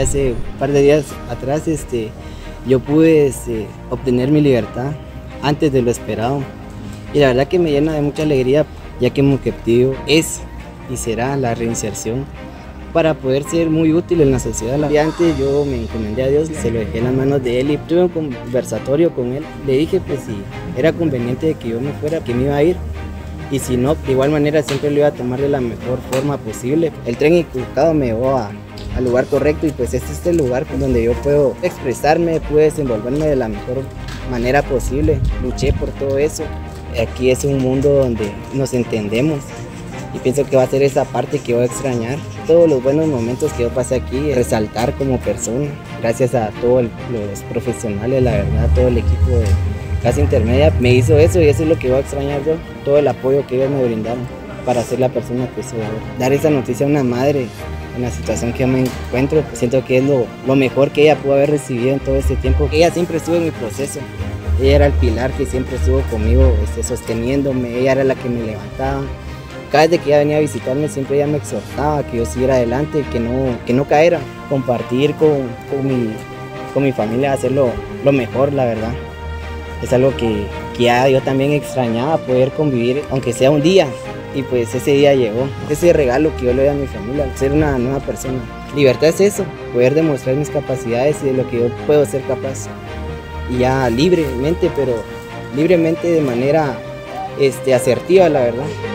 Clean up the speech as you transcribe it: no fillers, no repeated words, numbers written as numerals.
hace un par de días atrás yo pude obtener mi libertad antes de lo esperado. Y la verdad que me llena de mucha alegría, ya que mi objetivo es y será la reinserción para poder ser muy útil en la sociedad. Antes yo me encomendé a Dios, se lo dejé en las manos de Él y tuve un conversatorio con Él. Le dije pues si era conveniente de que yo me fuera, que me iba a ir. Y si no, de igual manera siempre lo iba a tomar de la mejor forma posible. El tren equivocado me llevó al lugar correcto y pues este es el lugar donde yo puedo expresarme, puedo desenvolverme de la mejor manera posible. Luché por todo eso. Aquí es un mundo donde nos entendemos y pienso que va a ser esa parte que voy a extrañar. Todos los buenos momentos que yo pasé aquí, resaltar como persona, gracias a todos los profesionales, la verdad, todo el equipo de clase intermedia me hizo eso y eso es lo que voy a extrañar yo, todo el apoyo que ellos me brindaron para ser la persona que soy ahora. Dar esa noticia a una madre en la situación que yo me encuentro, siento que es lo mejor que ella pudo haber recibido en todo este tiempo. Ella siempre estuvo en mi proceso, ella era el pilar que siempre estuvo conmigo, sosteniéndome, ella era la que me levantaba. Cada vez que ella venía a visitarme siempre ella me exhortaba que yo siguiera adelante, que no caera, compartir con mi familia, hacerlo lo mejor, la verdad. Es algo que ya yo también extrañaba, poder convivir, aunque sea un día, y pues ese día llegó. Ese regalo que yo le doy a mi familia, ser una nueva persona. Libertad es eso, poder demostrar mis capacidades y de lo que yo puedo ser capaz. Y ya libremente, pero libremente de manera asertiva, la verdad.